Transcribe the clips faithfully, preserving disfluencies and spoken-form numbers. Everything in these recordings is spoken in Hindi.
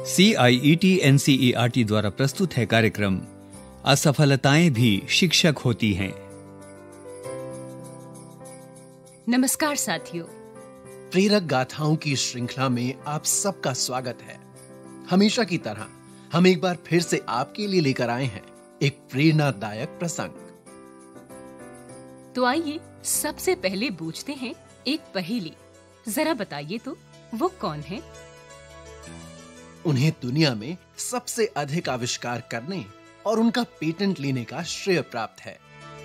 C I E T N C E R T द्वारा प्रस्तुत है कार्यक्रम असफलताएं भी शिक्षक होती हैं। नमस्कार साथियों, प्रेरक गाथाओं की श्रृंखला में आप सबका स्वागत है। हमेशा की तरह हम एक बार फिर से आपके लिए लेकर आए हैं एक प्रेरणादायक प्रसंग। तो आइए सबसे पहले पूछते हैं एक पहेली। जरा बताइए तो वो कौन है? उन्हें दुनिया में सबसे अधिक आविष्कार करने और उनका पेटेंट लेने का श्रेय प्राप्त है।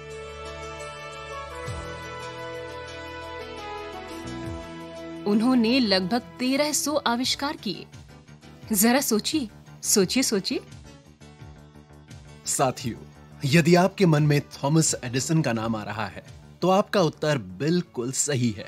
उन्होंने लगभग तेरह सौ आविष्कार किए। जरा सोचिए सोचिए सोचिए। साथियों, यदि आपके मन में थॉमस एडिसन का नाम आ रहा है तो आपका उत्तर बिल्कुल सही है।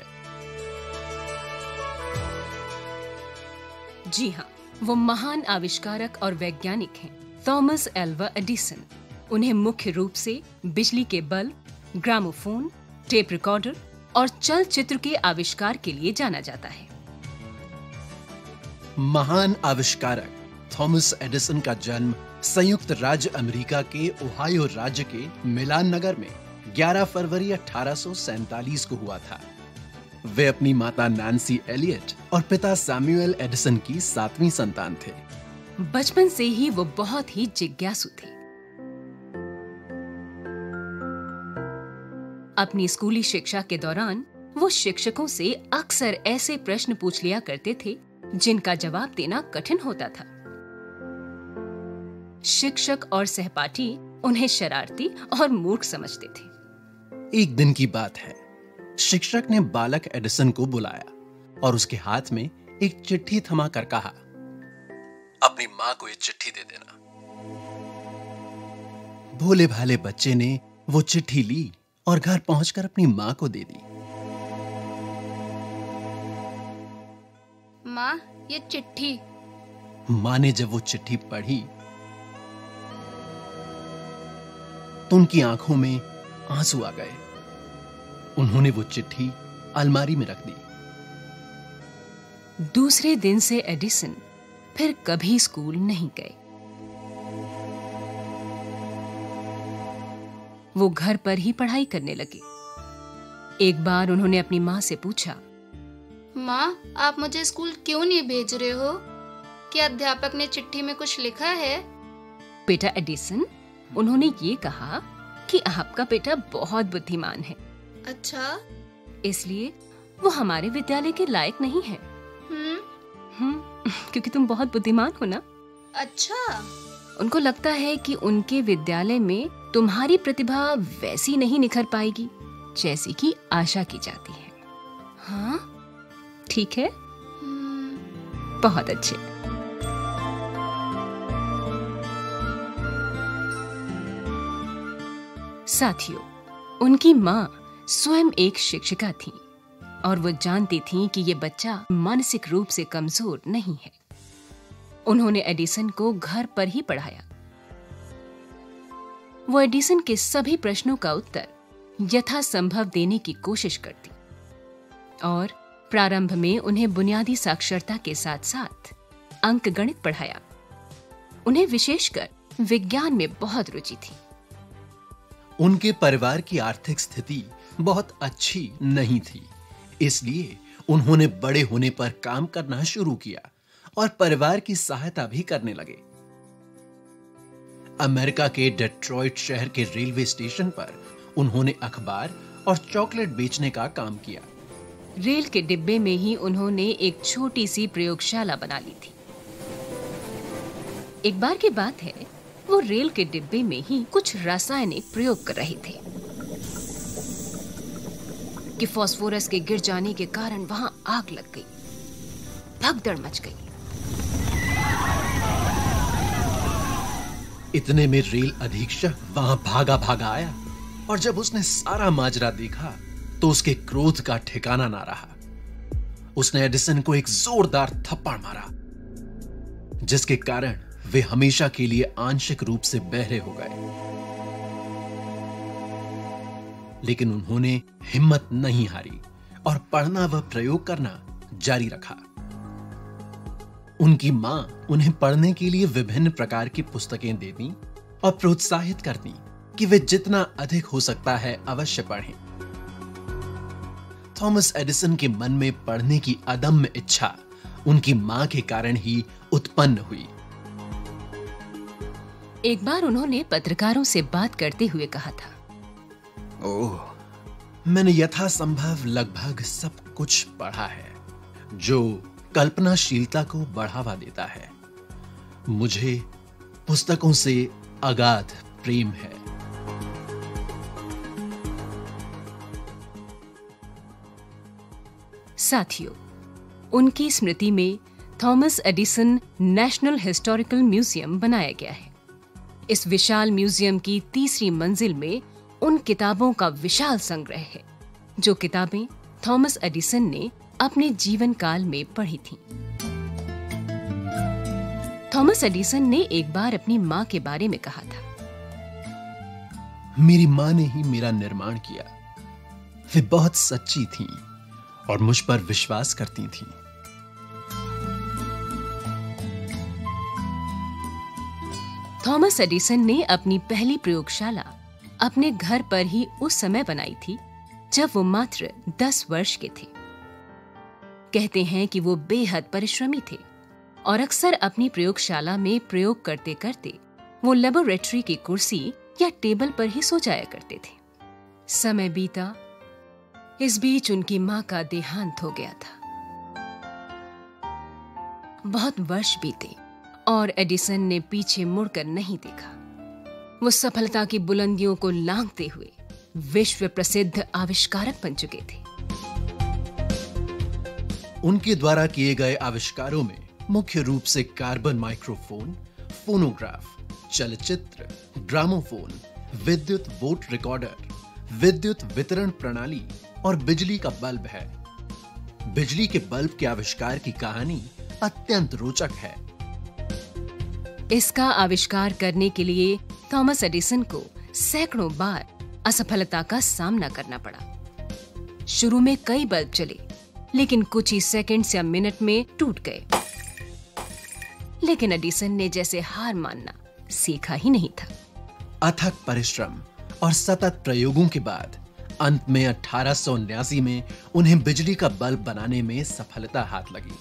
जी हाँ, वो महान आविष्कारक और वैज्ञानिक हैं, थॉमस एल्वा एडिसन। उन्हें मुख्य रूप से बिजली के बल्ब, ग्रामोफोन, टेप रिकॉर्डर और चलचित्र के आविष्कार के लिए जाना जाता है। महान आविष्कारक थॉमस एडिसन का जन्म संयुक्त राज्य अमेरिका के ओहायो राज्य के मिलान नगर में ग्यारह फरवरी अठारह सौ सैंतालीस को हुआ था। वे अपनी माता नैन्सी एलियट और पिता सैमुअल एडिसन की सातवीं संतान थे। बचपन से ही वो बहुत ही जिज्ञासु थे। अपनी स्कूली शिक्षा के दौरान वो शिक्षकों से अक्सर ऐसे प्रश्न पूछ लिया करते थे जिनका जवाब देना कठिन होता था। शिक्षक और सहपाठी उन्हें शरारती और मूर्ख समझते थे। एक दिन की बात है, शिक्षक ने बालक एडिसन को बुलाया और उसके हाथ में एक चिट्ठी थमा कर कहा, अपनी मां को ये चिट्ठी दे देना। भोले भाले बच्चे ने वो चिट्ठी ली और घर पहुंचकर अपनी मां को दे दी। मां, ये चिट्ठी। मां ने जब वो चिट्ठी पढ़ी तो उनकी आंखों में आंसू आ गए। उन्होंने वो चिट्ठी अलमारी में रख दी। दूसरे दिन से एडिसन फिर कभी स्कूल नहीं गए। वो घर पर ही पढ़ाई करने लगे। एक बार उन्होंने अपनी मां से पूछा, मां, आप मुझे स्कूल क्यों नहीं भेज रहे हो? क्या अध्यापक ने चिट्ठी में कुछ लिखा है? बेटा एडिसन, उन्होंने ये कहा कि आपका बेटा बहुत बुद्धिमान है। अच्छा, इसलिए वो हमारे विद्यालय के लायक नहीं है। हम्म हम्म क्योंकि तुम बहुत बुद्धिमान हो ना। अच्छा। उनको लगता है कि उनके विद्यालय में तुम्हारी प्रतिभा वैसी नहीं निखर पाएगी जैसी कि आशा की जाती है। हाँ, ठीक है, हम्म बहुत अच्छे। साथियों, उनकी मां स्वयं एक शिक्षिका थी और वो जानती थी कि ये बच्चा मानसिक रूप से कमजोर नहीं है। उन्होंने एडिसन को घर पर ही पढ़ाया। वो एडिसन के सभी प्रश्नों का उत्तर यथासंभव देने की कोशिश करती और प्रारंभ में उन्हें बुनियादी साक्षरता के साथ साथ अंकगणित पढ़ाया। उन्हें विशेषकर विज्ञान में बहुत रुचि थी। उनके परिवार की आर्थिक स्थिति बहुत अच्छी नहीं थी, इसलिए उन्होंने बड़े होने पर काम करना शुरू किया और परिवार की सहायता भी करने लगे। अमेरिका के डेट्रॉइट शहर के रेलवे स्टेशन पर उन्होंने अखबार और चॉकलेट बेचने का काम किया। रेल के डिब्बे में ही उन्होंने एक छोटी सी प्रयोगशाला बना ली थी। एक बार की बात है, वो रेल के डिब्बे में ही कुछ रासायनिक प्रयोग कर रहे थे कि फास्फोरस के गिर जाने के कारण वहां आग लग गई। भगदड़ मच गई। इतने में रेल अधीक्षक वहां भागा भागा आया और जब उसने सारा माजरा देखा तो उसके क्रोध का ठिकाना ना रहा। उसने एडिसन को एक जोरदार थप्पड़ मारा जिसके कारण वे हमेशा के लिए आंशिक रूप से बहरे हो गए। लेकिन उन्होंने हिम्मत नहीं हारी और पढ़ना व प्रयोग करना जारी रखा। उनकी मां उन्हें पढ़ने के लिए विभिन्न प्रकार की पुस्तकें देती और प्रोत्साहित करती कि वे जितना अधिक हो सकता है अवश्य पढ़ें। थॉमस एडिसन के मन में पढ़ने की अदम्य इच्छा उनकी मां के कारण ही उत्पन्न हुई। एक बार उन्होंने पत्रकारों से बात करते हुए कहा था, ओह, मैंने यथासंभव लगभग सब कुछ पढ़ा है जो कल्पनाशीलता को बढ़ावा देता है। मुझे पुस्तकों से अगाध प्रेम है। साथियों, उनकी स्मृति में Thomas Edison national historical museum बनाया गया है। इस विशाल म्यूजियम की तीसरी मंजिल में उन किताबों का विशाल संग्रह है जो किताबें थॉमस एडिसन ने अपने जीवन काल में पढ़ी थीं। थॉमस एडिसन ने एक बार अपनी मां के बारे में कहा था, मेरी मां ने ही मेरा निर्माण किया। वे बहुत सच्ची थीं और मुझ पर विश्वास करती थीं। थॉमस एडिसन ने अपनी पहली प्रयोगशाला अपने घर पर ही उस समय बनाई थी जब वो मात्र दस वर्ष के थे। कहते हैं कि वो बेहद परिश्रमी थे और अक्सर अपनी प्रयोगशाला में प्रयोग करते करते वो लेबोरेटरी की कुर्सी या टेबल पर ही सो जाया करते थे। समय बीता, इस बीच उनकी मां का देहांत हो गया था। बहुत वर्ष बीते और एडिसन ने पीछे मुड़कर नहीं देखा। वो सफलता की बुलंदियों को लांघते हुए विश्व प्रसिद्ध आविष्कारक बन चुके थे। उनके द्वारा किए गए आविष्कारों में मुख्य रूप से कार्बन माइक्रोफोन, फोनोग्राफ, चलचित्र, ग्रामोफोन, विद्युत वोट रिकॉर्डर, विद्युत वितरण प्रणाली और बिजली का बल्ब है। बिजली के बल्ब के आविष्कार की कहानी अत्यंत रोचक है। इसका आविष्कार करने के लिए थॉमस एडिसन को सैकड़ों बार असफलता का सामना करना पड़ा। शुरू में कई बल्ब चले, लेकिन कुछ ही सेकंड्स या मिनट में टूट गए। लेकिन एडिसन ने जैसे हार मानना सीखा ही नहीं था। अथक परिश्रम और सतत प्रयोगों के बाद अंत में अठारह सौ उन्यासी में उन्हें बिजली का बल्ब बनाने में सफलता हाथ लगी।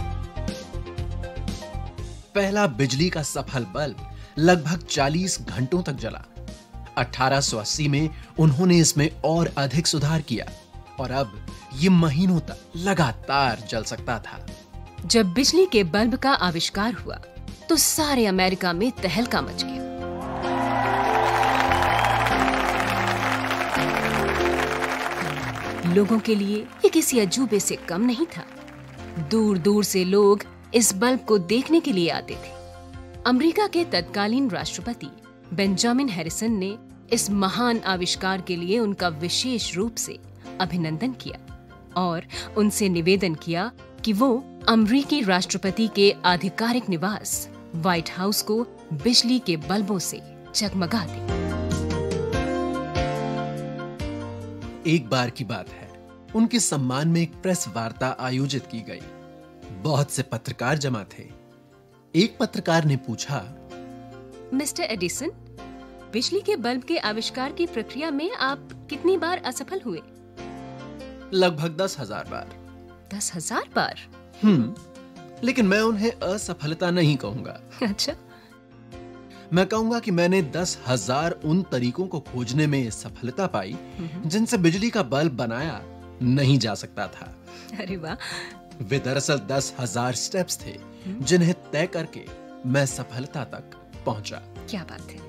पहला बिजली का सफल बल्ब लगभग चालीस घंटों तक जला। अठारह सौ अस्सी में उन्होंने इसमें और अधिक सुधार किया और अब ये महीनों तक लगातार जल सकता था। जब बिजली के बल्ब का आविष्कार हुआ तो सारे अमेरिका में तहलका मच गया। लोगों के लिए ये किसी अजूबे से कम नहीं था। दूर दूर से लोग इस बल्ब को देखने के लिए आते थे। अमेरिका के तत्कालीन राष्ट्रपति बेंजामिन हैरिसन ने इस महान आविष्कार के लिए उनका विशेष रूप से अभिनंदन किया और उनसे निवेदन किया कि वो अमेरिकी राष्ट्रपति के आधिकारिक निवास व्हाइट हाउस को बिजली के बल्बों से जगमगा दे। एक बार की बात है, उनके सम्मान में एक प्रेस वार्ता आयोजित की गई। बहुत से पत्रकार जमा थे। एक पत्रकार ने पूछा, मिस्टर एडिसन, बिजली के बल्ब के आविष्कार की प्रक्रिया में आप कितनी बार असफल हुए? लगभग दस हजार बार। दस हजार बार? हम्म, लेकिन मैं उन्हें असफलता नहीं कहूंगा। अच्छा। मैं कहूंगा कि मैंने दस हजार उन तरीकों को खोजने में सफलता पाई जिनसे बिजली का बल्ब बनाया नहीं जा सकता था। अरे वाह। वे दरअसल दस हजार स्टेप्स थे जिन्हें तय करके मैं सफलता तक पहुंचा। क्या बात है।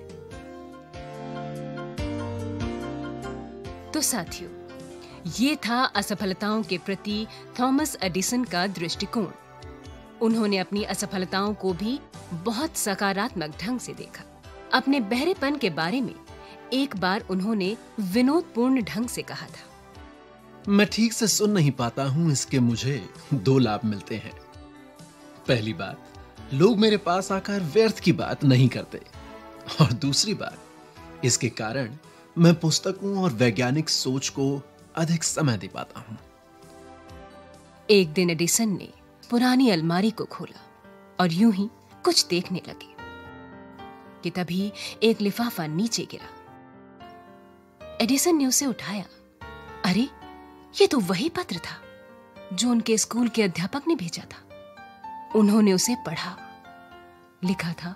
तो साथियों, ये था असफलताओं के प्रति थॉमस एडिसन का दृष्टिकोण। उन्होंने अपनी असफलताओं को भी बहुत सकारात्मक ढंग से देखा। अपने बहरेपन के बारे में एक बार उन्होंने विनोदपूर्ण ढंग से कहा था, मैं ठीक से सुन नहीं पाता हूं, इसके मुझे दो लाभ मिलते हैं। पहली बात, लोग मेरे पास आकर व्यर्थ की बात नहीं करते, और दूसरी बात, इसके कारण मैं पुस्तकों और वैज्ञानिक सोच को अधिक समय दे पाता हूं। एक दिन एडिसन ने पुरानी अलमारी को खोला और यूं ही कुछ देखने लगे कि तभी एक लिफाफा नीचे गिरा। एडिसन ने उसे उठाया। अरे, ये तो वही पत्र था जो उनके स्कूल के अध्यापक ने भेजा था। उन्होंने उसे पढ़ा। लिखा था,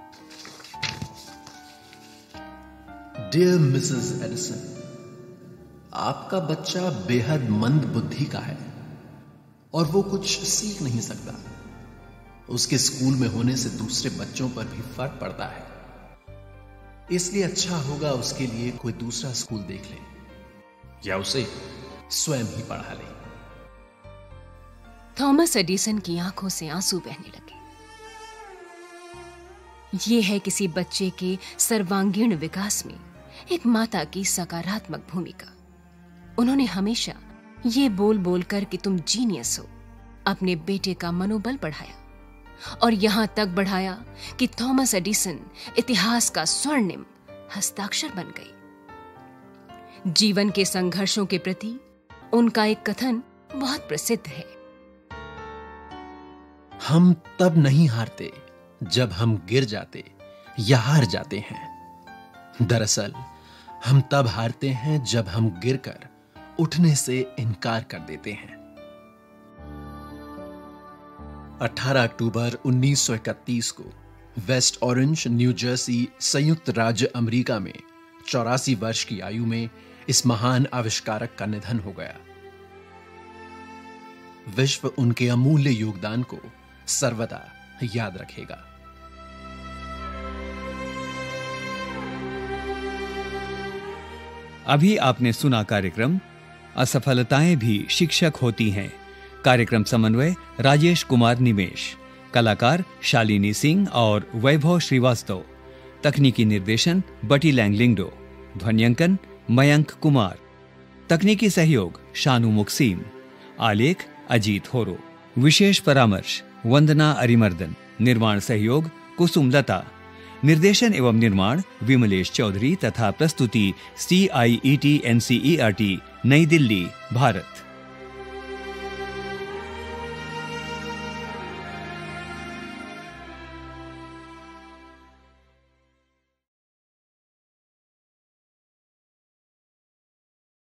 डियर मिसेस एडिसन, आपका बच्चा बेहद मंद बुद्धि का है और वो कुछ सीख नहीं सकता। उसके स्कूल में होने से दूसरे बच्चों पर भी फर्क पड़ता है, इसलिए अच्छा होगा उसके लिए कोई दूसरा स्कूल देख ले या उसे स्वयं ही पढ़ा ले। थॉमस एडिसन की आंखों से आंसू बहने लगे। यह है किसी बच्चे के सर्वांगीण विकास में एक माता की सकारात्मक भूमिका। उन्होंने हमेशा ये बोल बोलकर कि तुम जीनियस हो, अपने बेटे का मनोबल बढ़ाया और यहां तक बढ़ाया कि थॉमस एडिसन इतिहास का स्वर्णिम हस्ताक्षर बन गई। जीवन के संघर्षों के प्रति उनका एक कथन बहुत प्रसिद्ध है, हम तब नहीं हारते जब हम गिर जाते या हार जाते हैं। दरअसल हम तब हारते हैं जब हम गिरकर उठने से इनकार कर देते हैं। अठारह अक्टूबर उन्नीस सौ इकतीस को वेस्ट ऑरेंज, न्यू जर्सी, संयुक्त राज्य अमेरिका में चौरासी वर्ष की आयु में इस महान आविष्कारक का निधन हो गया। विश्व उनके अमूल्य योगदान को सर्वदा याद रखेगा। अभी आपने सुना कार्यक्रम असफलताएं भी शिक्षक होती हैं। कार्यक्रम समन्वय राजेश कुमार निमेश, कलाकार शालिनी सिंह और वैभव श्रीवास्तव, तकनीकी निर्देशन बटी लैंगलिंगडो, ध्वन्यांकन मयंक कुमार, तकनीकी सहयोग शानू मुक्सीम, आलेख अजीत होरो, विशेष परामर्श वंदना अरिमर्दन, निर्माण सहयोग कुसुम लता, निर्देशन एवं निर्माण विमलेश चौधरी तथा प्रस्तुति C I E T N C E R T Nai Delhi, Bharat.